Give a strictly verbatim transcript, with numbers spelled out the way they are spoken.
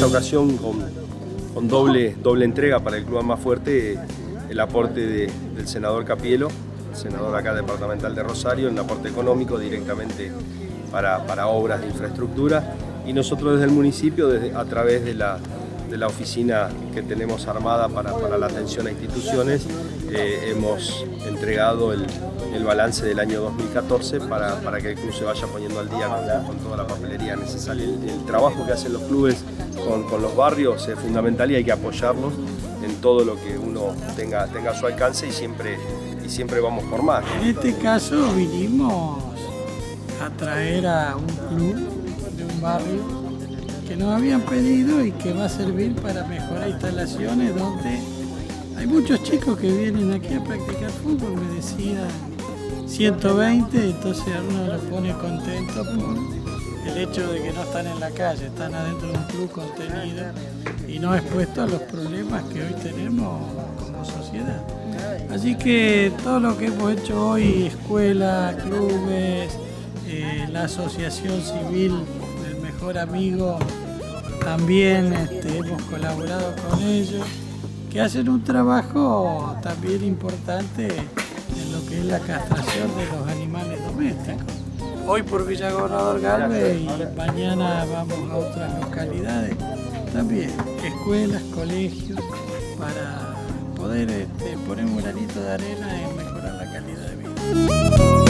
esta ocasión con, con doble, doble entrega para el Club Almafuerte, el aporte de, del senador Capielo, el senador acá departamental de Rosario, el aporte económico directamente para, para obras de infraestructura, y nosotros desde el municipio, desde, a través de la, de la oficina que tenemos armada para, para la atención a instituciones, eh, hemos entregado el, el balance del año dos mil catorce para, para que el club se vaya poniendo al día con, con toda la papelería necesaria. El, el trabajo que hacen los clubes con, con los barrios es fundamental y hay que apoyarlos en todo lo que uno tenga, tenga a su alcance, y siempre, y siempre vamos por más. En este caso vinimos a traer a un club de un barrio que nos habían pedido y que va a servir para mejorar instalaciones donde hay muchos chicos que vienen aquí a practicar fútbol, me decían ciento veinte, entonces a uno lo pone contento por el hecho de que no están en la calle, están adentro de un club contenido y no expuestos a los problemas que hoy tenemos como sociedad. Así que todo lo que hemos hecho hoy, escuela, clubes, eh, la asociación civil del Mejor Amigo, también este, hemos colaborado con ellos, que hacen un trabajo también importante en lo que es la castración de los animales domésticos. Hoy por Villa Gobernador Galvez y mañana vamos a otras localidades, también escuelas, colegios, para poder este, poner un granito de arena en mejorar la calidad de vida.